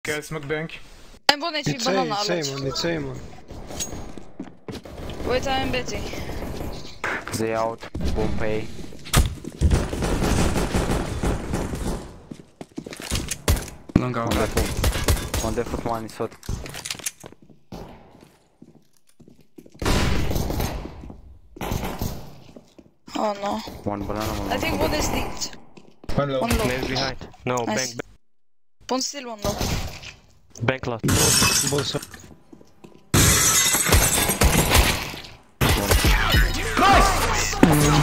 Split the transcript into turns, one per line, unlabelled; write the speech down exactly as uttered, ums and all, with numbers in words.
Guys, smoke bank.
En bon H P
It's
banana
A, it's A man, it's A man.
Wait, I'm Betty.
They out, boom pay.
Long out.
On the foot. On the foot one is hot.
Oh no.
One banana, one
I think one is leaked.
One low.
One low.
Maybe behind. No,
Nice.
bank, bank,
One still one low.
bank last.
Both sides.
Nice!